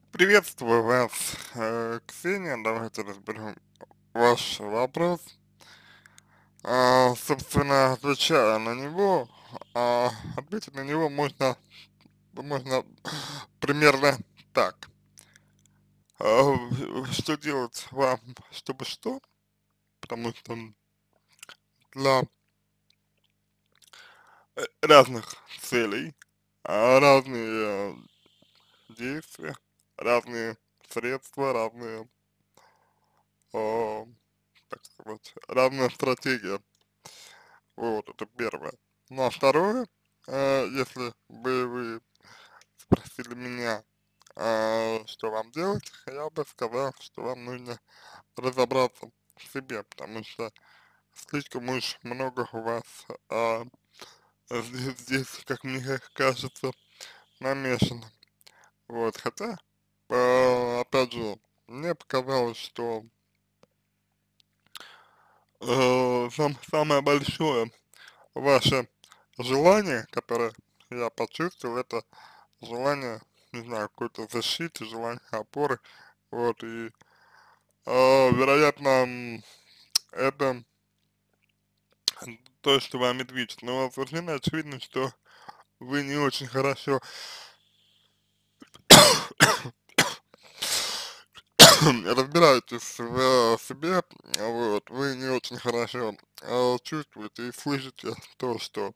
Приветствую вас, Ксения. Давайте разберем ваш вопрос. Собственно, отвечая на него, ответить на него можно примерно так. Что делать вам, чтобы что? Потому что для разных целей разные действия, разные средства, разные, а, так сказать, разная стратегия. Вот, это первое. Ну, а второе, если бы вы спросили меня, что вам делать, я бы сказал, что вам нужно разобраться в себе, потому что слишком уж много у вас здесь, как мне кажется, намешано. Вот, хотя, опять же, мне показалось, что самое большое ваше желание, которое я почувствовал, это желание, не знаю, какой-то защиты, желание опоры, вот, и, вероятно, это то, что вами движет, но совершенно очевидно, что вы не очень хорошо разбираетесь в себе, вот, вы не очень хорошо чувствуете и слышите то, что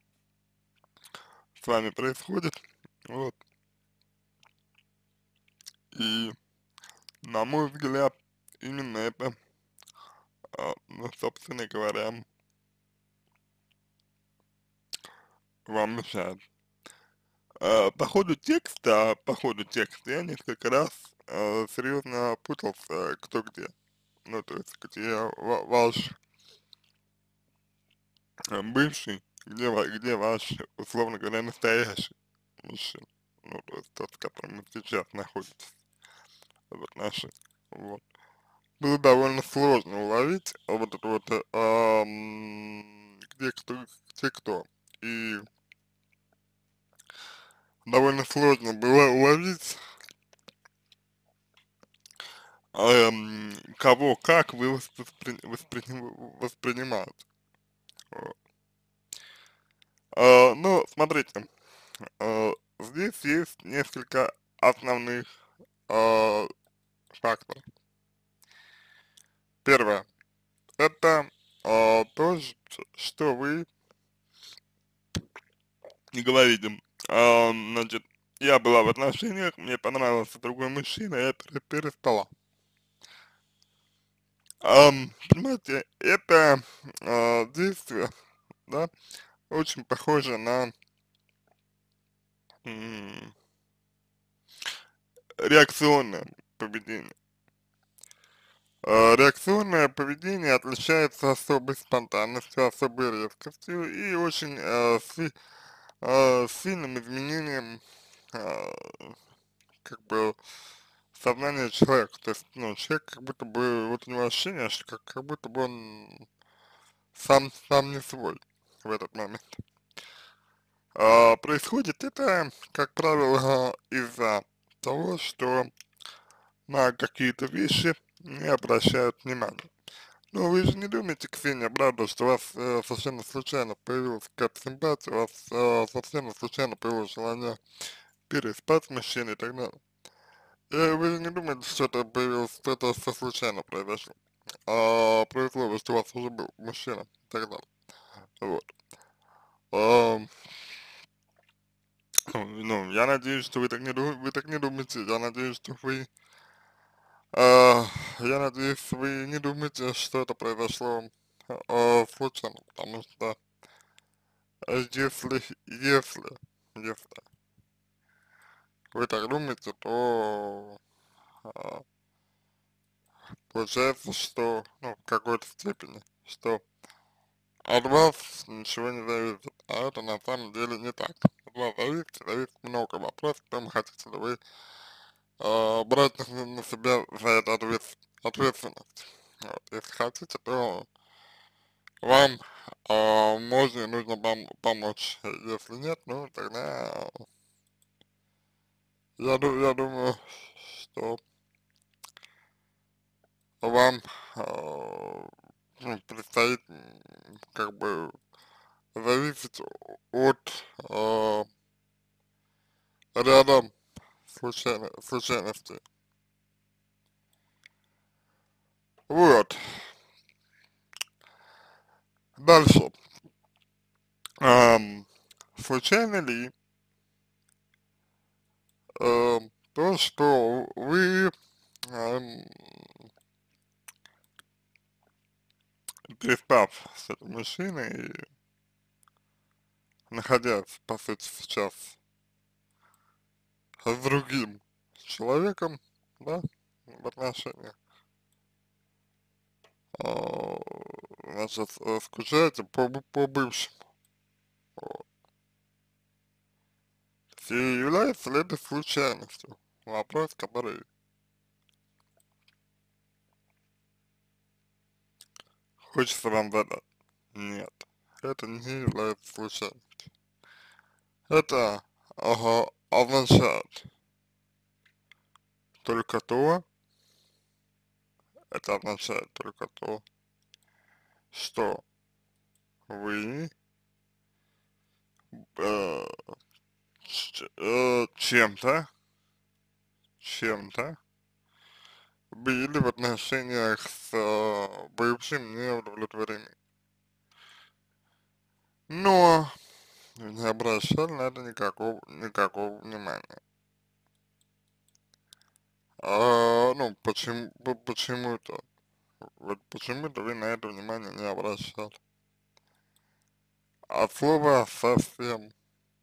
с вами происходит, вот, и, на мой взгляд, именно это, ну, собственно говоря, вам мешает. По ходу текста я несколько раз серьезно путался, кто где. Ну, то есть, где ваш бывший, где ваш, условно говоря, настоящий мужчина. Ну, то есть, тот, с которым вы сейчас находитесь в отношениях. Вот. Было довольно сложно уловить вот это вот, где кто. И довольно сложно было уловить, кого как вы воспринимаете. Вот. Ну, смотрите, здесь есть несколько основных а, факторов. Первое, это то, что вы не говорите. Значит, я была в отношениях, мне понравился другой мужчина, я переспала. Понимаете, это действие, да, очень похоже на м, реакционное поведение. Реакционное поведение отличается особой спонтанностью, особой резкостью и очень сильным изменением а, как бы сознания человека. То есть, ну, человек как будто бы, вот у него ощущение, что как будто бы он сам не свой в этот момент. Происходит это, как правило, из-за того, что на какие-то вещи не обращают внимания. Ну, вы же не думаете, Ксения, правда, что у вас совершенно случайно появилась какая-то симпатия, у вас совершенно случайно появилось желание переспать с мужчиной и так далее. И вы же не думаете, что это появилось, что это все случайно произошло. Произошло, что у вас уже был мужчина и так далее. Вот. А, ну, я надеюсь, что вы так не думаете. Я надеюсь, что вы я надеюсь, вы не думаете, что это произошло случайно, потому что если вы так думаете, то а, получается, что, ну, в какой-то степени, что от вас ничего не зависит, а это на самом деле не так. От вас зависит много вопросов, в том, хотите ли вы брать на себя за это ответственность. Вот. Если хотите, то вам можно и нужно помочь. Если нет, ну тогда я думаю, что вам ну, предстоит как бы зависеть от ряда случайностей. Вот. Дальше. Ам, случайно ли то, что вы ам, переспав с этим мужчиной и находясь, по сути, сейчас с другим человеком, да, в отношениях, а, значит, скучаете по бывшему. Вот. И является ли это случайностью? Вопрос, который хочется вам задать. Нет, это не является случайностью. Это означает только то, это означает только то, что вы э, чем-то, чем-то были в отношениях с бывшим не удовлетворены. Но не обращали на это никакого внимания. Ну, почему-то, вот почему-то вы на это внимание не обращали. От слова совсем.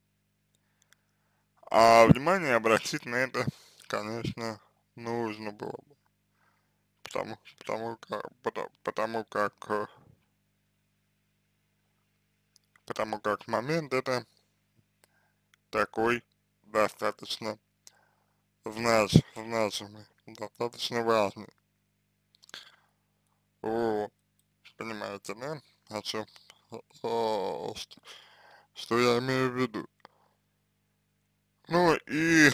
А внимание обратить на это, конечно, нужно было бы. Потому как потому как момент это такой достаточно значимый, достаточно важный. Вот, понимаете, да? О чем, что я имею в виду. Ну и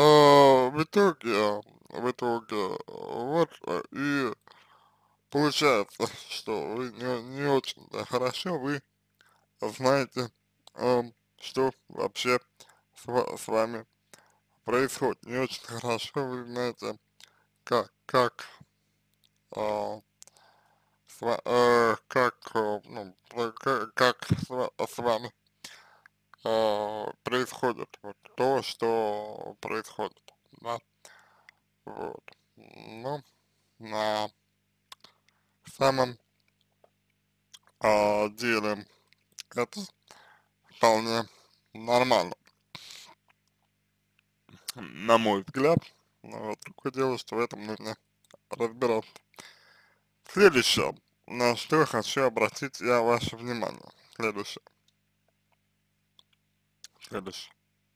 в итоге, вот и получается, что вы не очень-то хорошо вы знаете, что вообще с вами происходит. Не очень хорошо вы знаете, как а, ну, как с вами происходит вот то, что происходит, да, вот. Ну, на самом деле это вполне нормально, на мой взгляд. Но вот другое дело, что в этом нужно разбираться. Следующее, на что хочу обратить я ваше внимание. Следующее.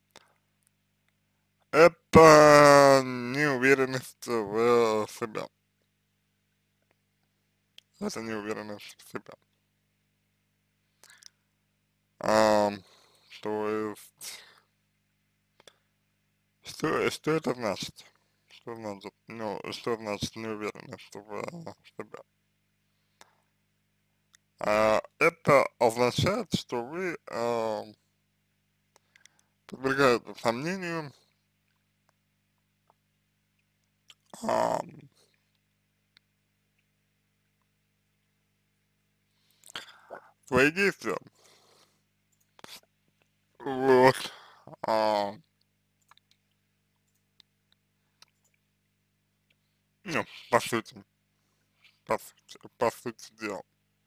Это неуверенность в себе. Это неуверенность в себе. А, то есть, что это значит? Что значит, ну, что значит неуверенность в себе? Это означает, что вы подвергаете сомнению а, свои действия. Вот. А, ну, по сути, по сути дела.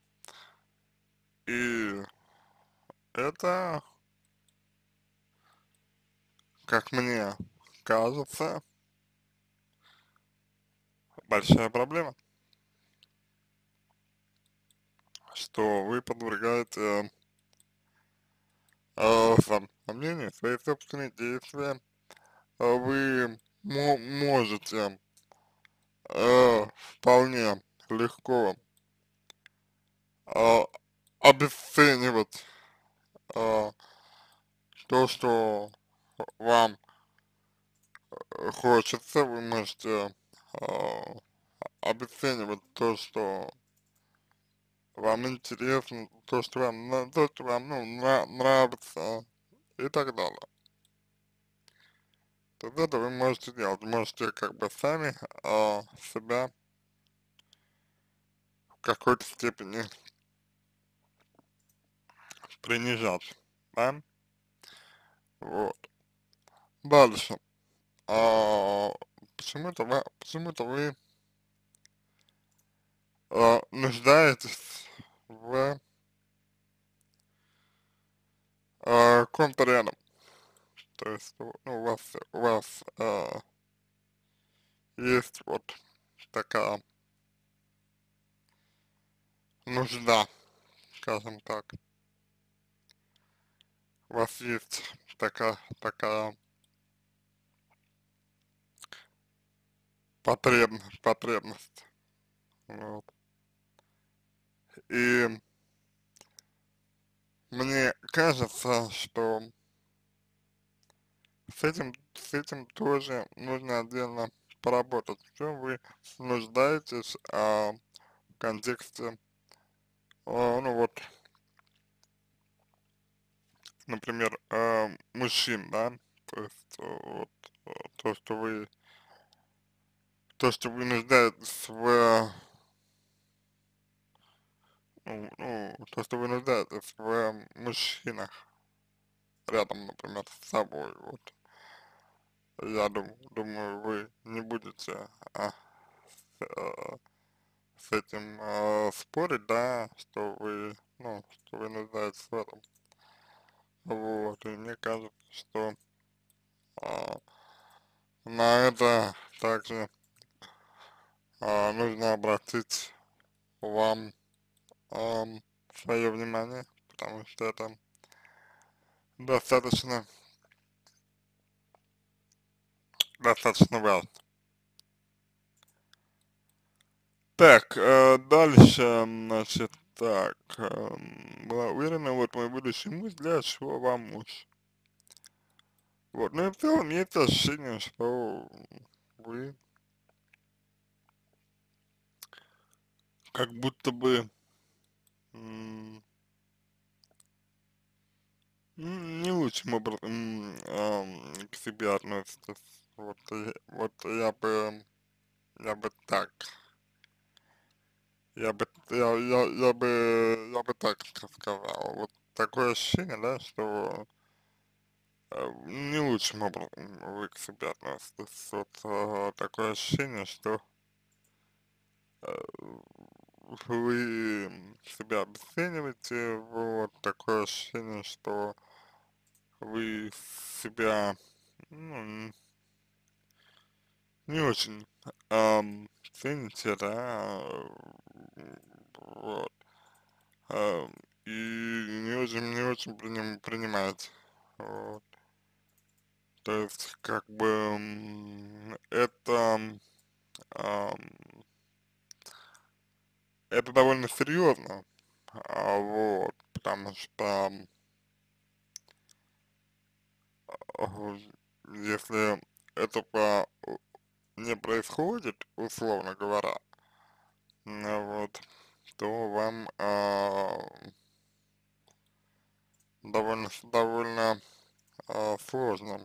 И это, как мне кажется, большая проблема, что вы подвергаете сомнению свои собственные действия. Вы можете вполне легко э, обесценивать э, то, что вам хочется, вы можете а, обесценивать то, что вам интересно, то, что вам, то, что вам, ну, нравится и так далее. То есть это вы можете делать, можете как бы сами себя в какой-то степени принижать, да, вот. Дальше, а, почему-то вы нуждаетесь в ком-то рядом, то есть, ну, у вас есть вот такая нужда, скажем так, у вас есть такая потребность, вот. И мне кажется, что с этим тоже нужно отдельно поработать. В чем вы нуждаетесь в контексте, ну вот, например, мужчин, да, то есть вот то, что вы нуждаетесь то, что вы нуждаетесь в мужчинах рядом, например, с собой, вот. Я думаю, вы не будете с, э, с этим спорить, да, что вы нуждаетесь в этом. Вот, и мне кажется, что а, на это также нужно обратить вам свое внимание, потому что это достаточно, достаточно важно. Так, дальше, значит, так, была уверена, вот мой будущий муж, для чего вам муж? Вот, ну и в целом есть ощущение, что вы как будто бы не лучшим образом к себе относитесь. Вот, вот я бы так, я бы так сказал. Вот такое ощущение, да, что не лучшим образом вы к себе относитесь. Вот такое ощущение, что вы себя обесцениваете, вот такое ощущение, что вы себя, ну, не очень цените, да, вот, ам, и не очень принимаете, вот. То есть, как бы, ам, это довольно серьезно, вот, потому что если этого не происходит, условно говоря, вот, то вам довольно сложно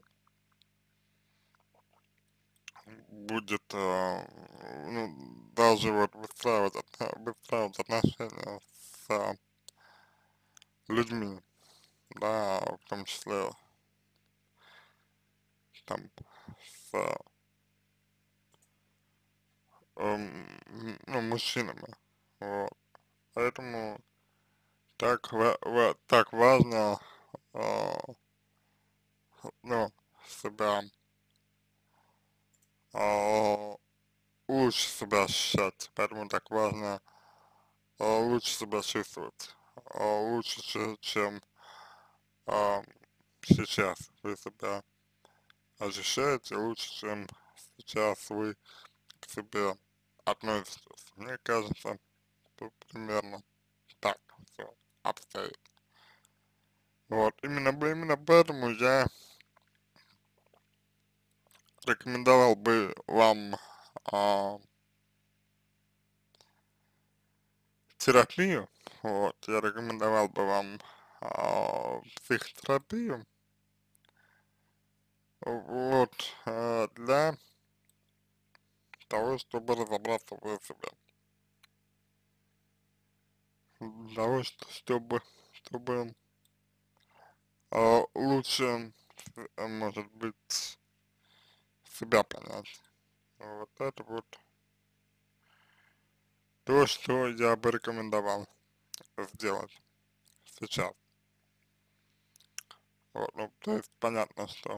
будет, ну, даже вот выстраивать отношения с людьми, да, в том числе там с, ну, мужчинами, вот. Поэтому так важно, а, ну, себя, а, лучше себя ощущать, поэтому так важно лучше себя чувствовать, лучше, чем а, сейчас вы себя ощущаете, лучше, чем сейчас вы к себе относитесь. Мне кажется, что примерно так все обстоит. Вот, именно поэтому я рекомендовал бы вам а, терапию, вот, я рекомендовал бы вам психотерапию, вот, для того, чтобы разобраться в себе, для того, чтобы лучше, может быть, себя понять. Вот это вот то, что я бы рекомендовал сделать сейчас. Вот, ну, то есть понятно, что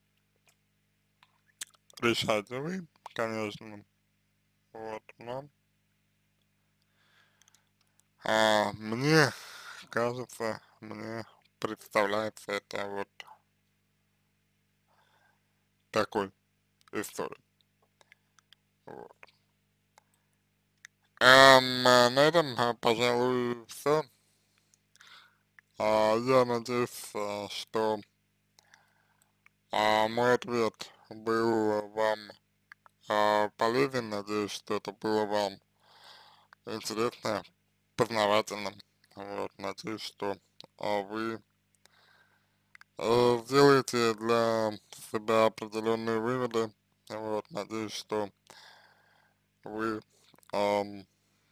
решаете вы, конечно, вот, но мне кажется, мне представляется это вот такой историей. Вот. На этом, пожалуй, все. Я надеюсь, что мой ответ был вам полезен. Надеюсь, что это было вам интересно, познавательно. Вот. Надеюсь, что вы сделаете для себя определенные выводы. Вот. Надеюсь, что вы ам,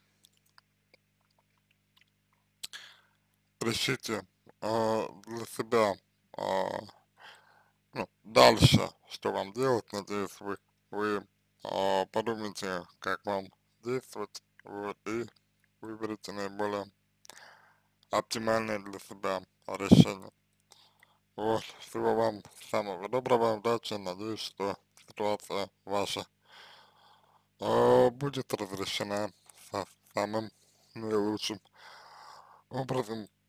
решите для себя а, ну, дальше, что вам делать. Надеюсь, вы подумайте, как вам действовать, вот, и выберите наиболее оптимальное для себя решение. Вот, всего вам самого доброго, удачи, надеюсь, что ситуация ваша будет разрешена самым наилучшим образом.